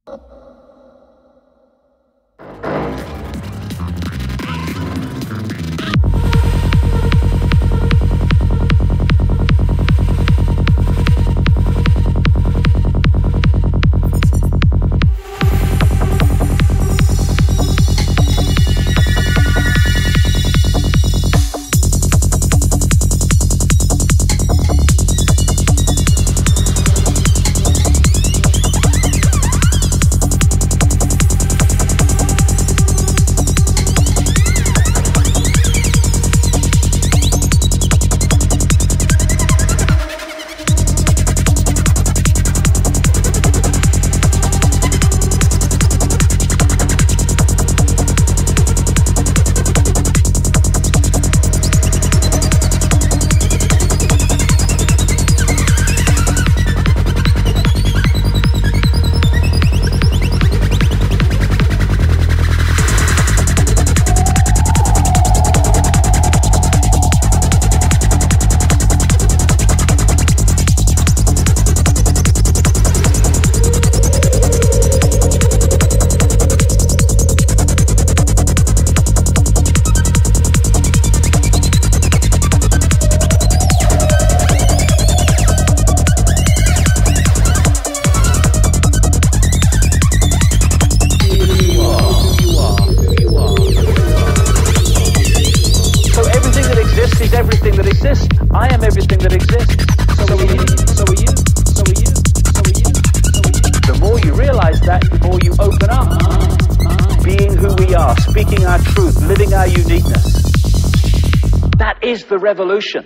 The revolution.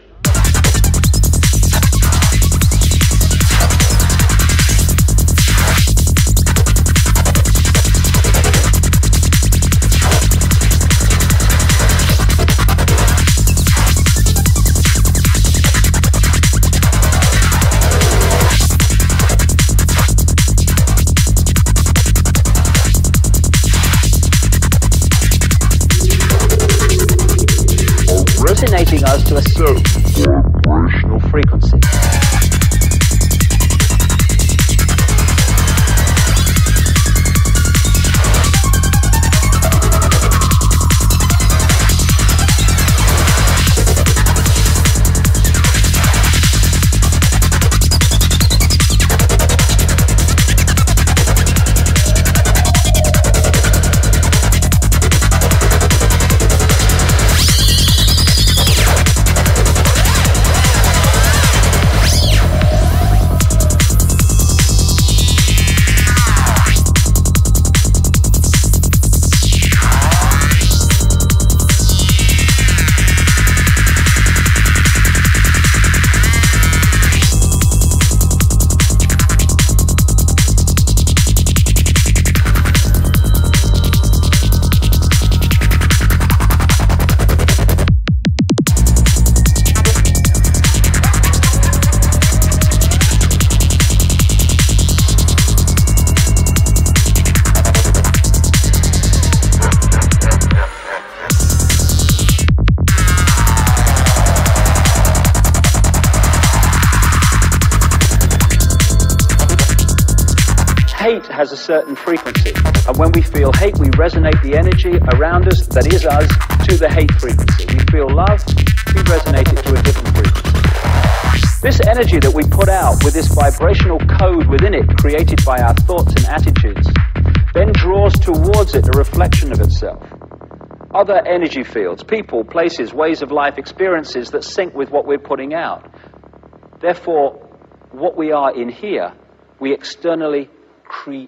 Resonating us to a certain vibrational frequency. Hate has a certain frequency, and when we feel hate, we resonate the energy around us, that is us, to the hate frequency. We feel love, we resonate it to a different frequency. This energy that we put out with this vibrational code within it, created by our thoughts and attitudes, then draws towards it a reflection of itself. Other energy fields, people, places, ways of life, experiences that sync with what we're putting out. Therefore, what we are in here, we externally create.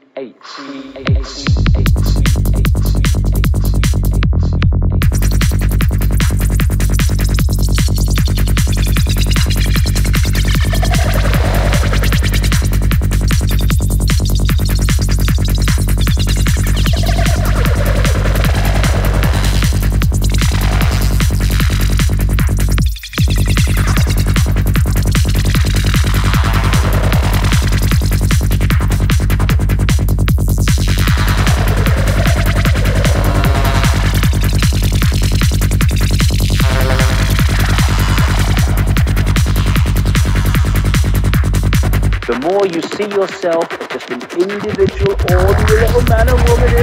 therefore you see yourself as just an individual, ordinary little man and woman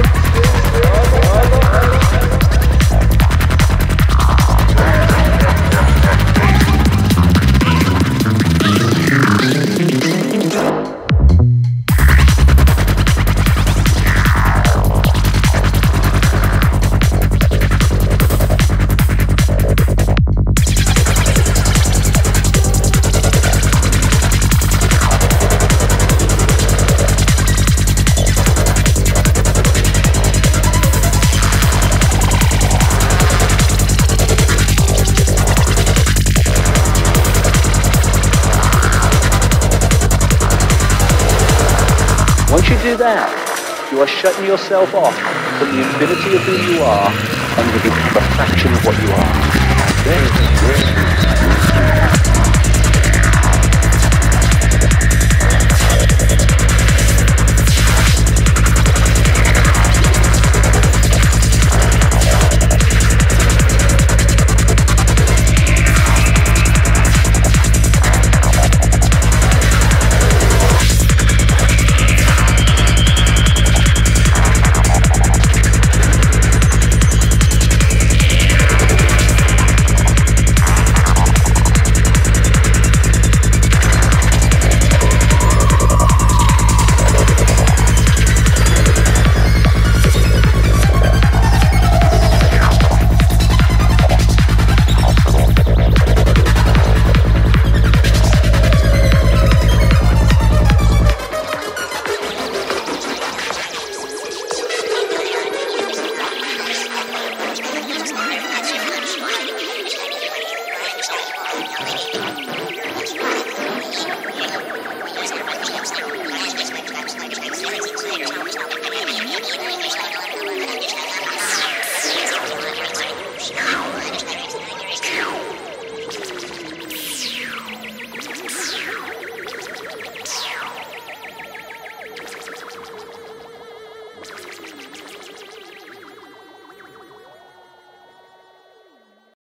Once you do that, you are shutting yourself off from the infinity of who you are, and you become a fraction of what you are.